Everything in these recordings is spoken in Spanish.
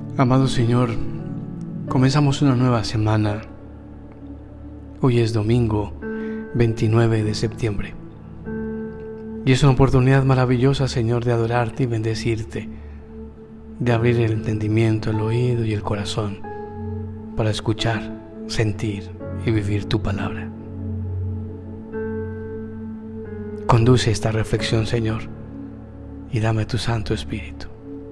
Amado Señor, comenzamos una nueva semana. Hoy es domingo 29 de septiembre. Y es una oportunidad maravillosa, Señor, de adorarte y bendecirte, de abrir el entendimiento, el oído y el corazón para escuchar, sentir y vivir tu palabra. Conduce esta reflexión, Señor, y dame tu Santo Espíritu.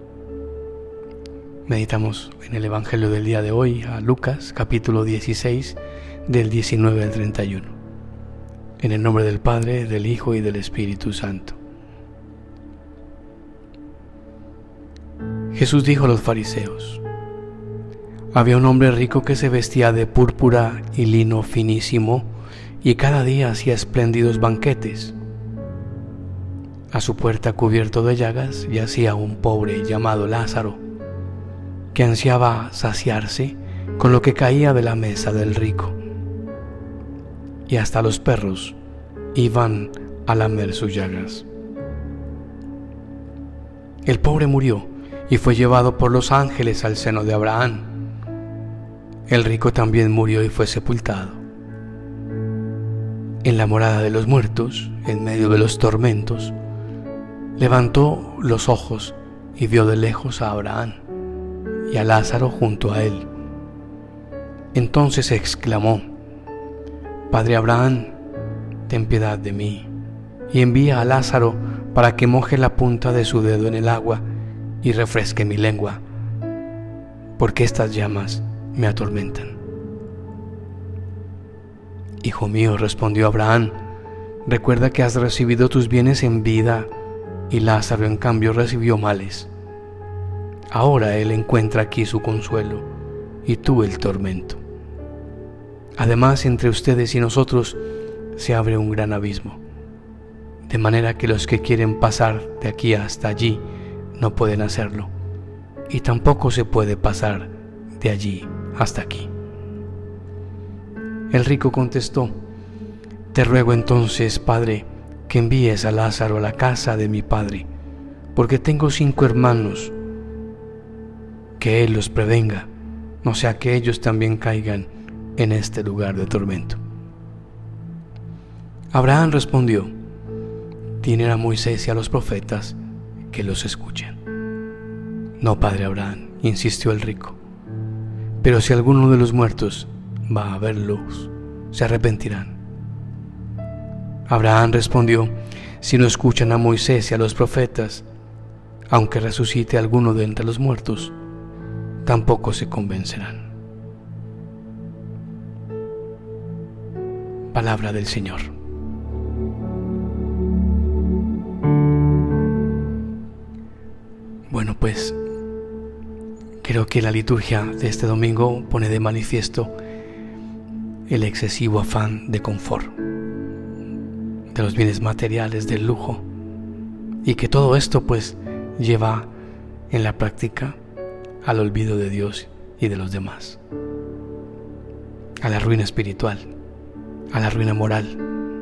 Meditamos en el Evangelio del día de hoy, a Lucas, capítulo 16, del 19 al 31. En el nombre del Padre, del Hijo y del Espíritu Santo. Jesús dijo a los fariseos: había un hombre rico que se vestía de púrpura y lino finísimo y cada día hacía espléndidos banquetes. A su puerta, cubierto de llagas, yacía un pobre llamado Lázaro, que ansiaba saciarse con lo que caía de la mesa del rico, y hasta los perros iban a lamer sus llagas. El pobre murió y fue llevado por los ángeles al seno de Abraham. El rico también murió y fue sepultado. En la morada de los muertos, en medio de los tormentos, levantó los ojos y vio de lejos a Abraham y a Lázaro junto a él. Entonces exclamó: Padre Abraham, ten piedad de mí, y envía a Lázaro para que moje la punta de su dedo en el agua y refresque mi lengua, porque estas llamas me atormentan. Hijo mío, respondió Abraham, recuerda que has recibido tus bienes en vida y Lázaro en cambio recibió males. Ahora él encuentra aquí su consuelo y tú el tormento. Además, entre ustedes y nosotros se abre un gran abismo, de manera que los que quieren pasar de aquí hasta allí no pueden hacerlo, y tampoco se puede pasar de allí hasta aquí. El rico contestó: te ruego entonces, Padre, que envíes a Lázaro a la casa de mi padre, porque tengo 5 hermanos, que él los prevenga, no sea que ellos también caigan en este lugar de tormento. Abraham respondió: tienen a Moisés y a los profetas, que los escuchen. No, padre Abraham, insistió el rico, pero si alguno de los muertos va a verlos, se arrepentirán. Abraham respondió: si no escuchan a Moisés y a los profetas, aunque resucite alguno de entre los muertos, tampoco se convencerán. Palabra del Señor. Bueno, pues creo que la liturgia de este domingo pone de manifiesto el excesivo afán de confort, de los bienes materiales, del lujo, y que todo esto pues lleva en la práctica al olvido de Dios y de los demás, a la ruina espiritual, a la ruina moral.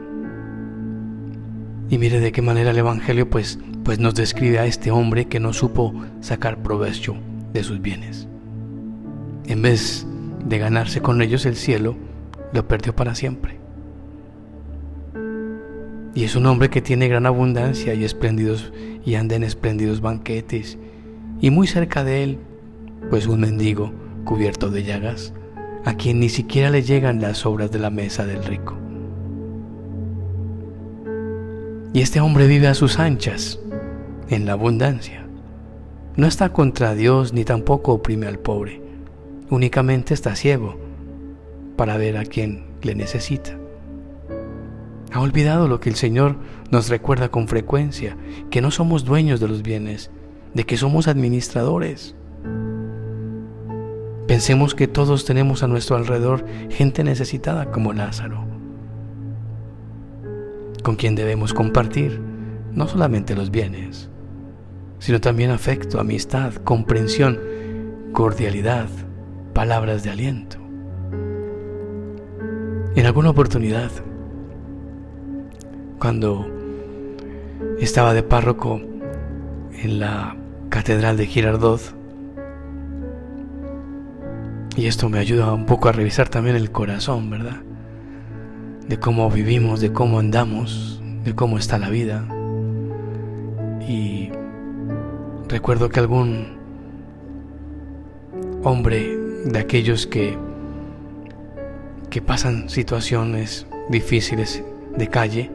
Y mire de qué manera el Evangelio pues nos describe a este hombre que no supo sacar provecho de sus bienes. En vez de ganarse con ellos el cielo, lo perdió para siempre. Y es un hombre que tiene gran abundancia y anda en espléndidos banquetes, y muy cerca de él pues un mendigo cubierto de llagas, a quien ni siquiera le llegan las sobras de la mesa del rico. Y este hombre vive a sus anchas, en la abundancia. No está contra Dios ni tampoco oprime al pobre, únicamente está ciego para ver a quien le necesita. Ha olvidado lo que el Señor nos recuerda con frecuencia, que no somos dueños de los bienes, de que somos administradores. Pensemos que todos tenemos a nuestro alrededor gente necesitada como Lázaro, con quien debemos compartir no solamente los bienes, sino también afecto, amistad, comprensión, cordialidad, palabras de aliento. En alguna oportunidad, cuando estaba de párroco en la Catedral de Girardot, Y esto me ayuda un poco a revisar también el corazón, ¿verdad? De cómo vivimos, de cómo andamos, de cómo está la vida. Y recuerdo que algún hombre de aquellos que pasan situaciones difíciles de calle,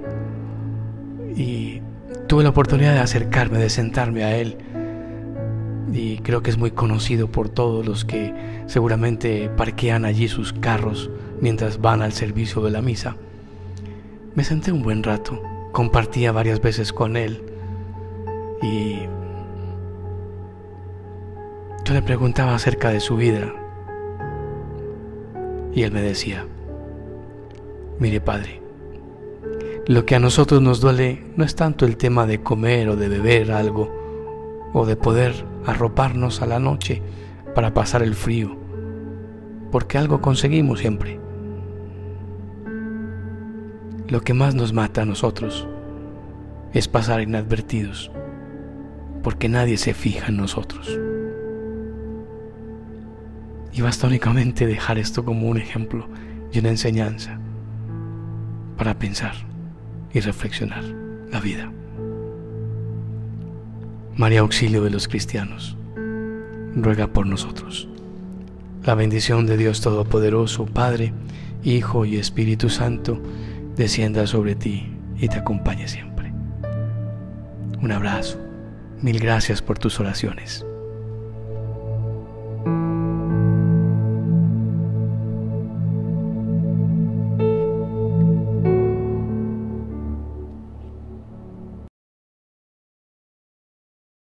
y tuve la oportunidad de acercarme, de sentarme a él, y creo que es muy conocido por todos los que seguramente parquean allí sus carros mientras van al servicio de la misa. Me senté un buen rato, compartía varias veces con él, y yo le preguntaba acerca de su vida, y él me decía: mire, padre, lo que a nosotros nos duele no es tanto el tema de comer o de beber algo, o de poder arroparnos a la noche para pasar el frío, porque algo conseguimos siempre. Lo que más nos mata a nosotros es pasar inadvertidos, porque nadie se fija en nosotros. Y basta únicamente dejar esto como un ejemplo y una enseñanza para pensar y reflexionar la vida. María, auxilio de los cristianos, ruega por nosotros. La bendición de Dios Todopoderoso, Padre, Hijo y Espíritu Santo, descienda sobre ti y te acompañe siempre. Un abrazo. Mil gracias por tus oraciones.